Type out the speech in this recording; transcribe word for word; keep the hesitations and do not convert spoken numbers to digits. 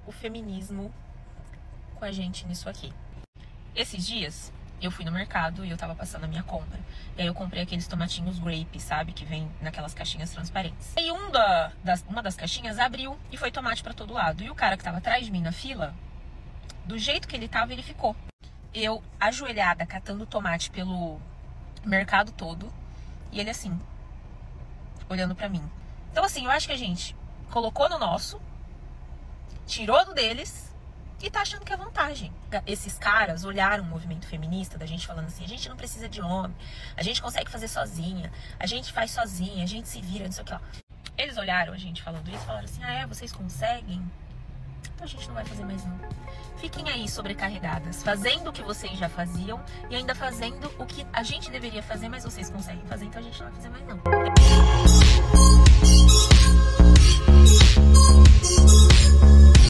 o feminismo com a gente nisso aqui. Esses dias eu fui no mercado e eu tava passando a minha compra. E aí eu comprei aqueles tomatinhos grape, sabe? Que vem naquelas caixinhas transparentes. E um da, das, uma das caixinhas abriu e foi tomate pra todo lado. E o cara que tava atrás de mim na fila, do jeito que ele tava, ele ficou. Eu ajoelhada, catando tomate pelo mercado todo. E ele assim, olhando pra mim. Então assim, eu acho que a gente colocou no nosso, tirou do deles e tá achando que é vantagem. Esses caras olharam o movimento feminista, da gente falando assim, a gente não precisa de homem, a gente consegue fazer sozinha, a gente faz sozinha, a gente se vira, não sei o que lá. Eles olharam a gente falando isso e falaram assim, ah é, vocês conseguem? Então a gente não vai fazer mais não. Fiquem aí sobrecarregadas, fazendo o que vocês já faziam e ainda fazendo o que a gente deveria fazer, mas vocês conseguem fazer, então a gente não vai fazer mais não.